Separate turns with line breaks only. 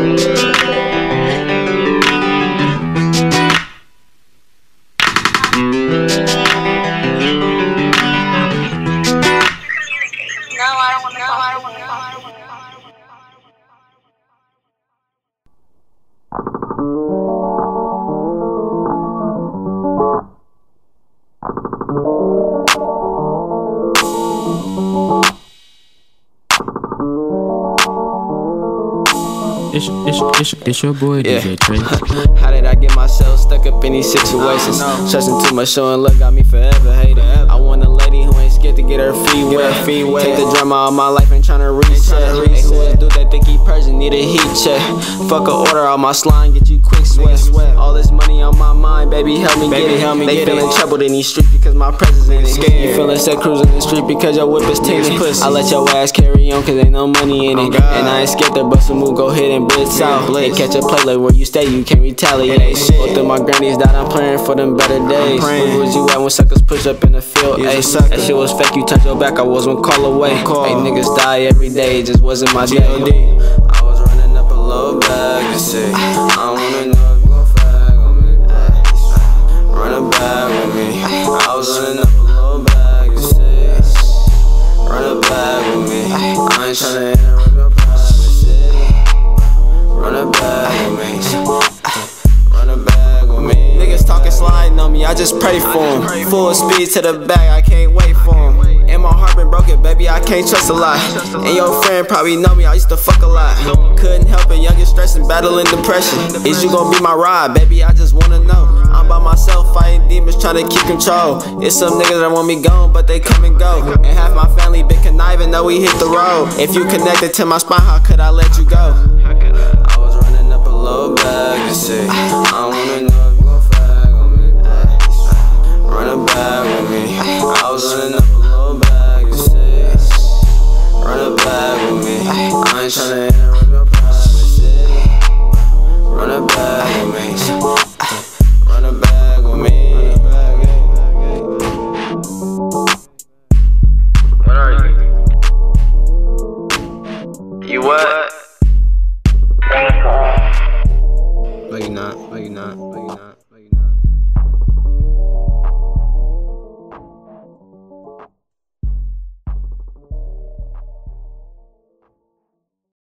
It's your boy, DJ Trey.
How did I get myself stuck up in these situations? Stressing too much, showing love got me forever hating. I want a lady who ain't scared to get her feet wet. Take the drama out of my life, ain't tryna reset. Hey, who is dude that think he Persian, need a heat check? Fuck a order out my slime, get you quick sweat. All this money on my mind, baby, help me get it. They feeling troubled in these streets because my presence in it. You feeling set cruising the street because your whip is tinted. I let your ass carry on cause ain't no money in it. And I ain't scared to bust a move, go ahead and blitz out. And catch a play like where you stay, you can't retaliate. Both of my grannies died, I'm praying for them better days. Where was you at when suckers push up in the field? Ay, that shit was fake, you turned your back, I was one call away. Hey, niggas die every day, it just wasn't my day. I was running up a low bag and say, I wanna know if you gon' flag on me. Run a bag with me. I was running up a low bag and say, run a bag with me. I ain't tryna interrupt your privacy. Run a bag with me. Run a bag with me. Niggas talking sliding on me, I just pray for them. Full speed to the back, I can't wait for them. And my heart been broken, baby, I can't trust a lot. And your friend probably know me, I used to fuck a lot. Couldn't help it, youngest stressing, battling depression. Is you gon' be my ride, baby, I just wanna know. I'm by myself, fighting demons, trying to keep control. It's some niggas that want me gone, but they come and go. And half my family been conniving, though we hit the road. If you connected to my spine, how could I let you go? I was running up a low bag and say, I wanna know if you gon' flag on me. Run a bag with me. I was running up a low bag and say, run a bag with me. I ain't tryna interrupt your privacy. Run a bag with me. Run a bag with me. What are you? You what? No, you not. No, you not. No, you not.